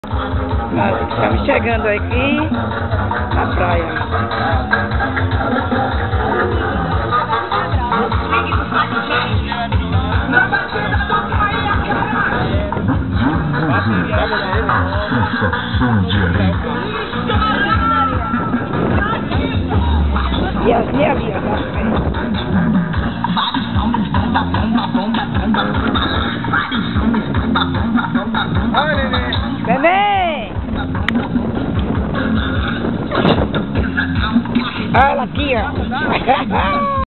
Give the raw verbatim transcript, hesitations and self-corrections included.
Nós estamos chegando aqui na praia. Sensação de areia. E assim é a vida da praia. Bebê! Olha ela aqui, ó.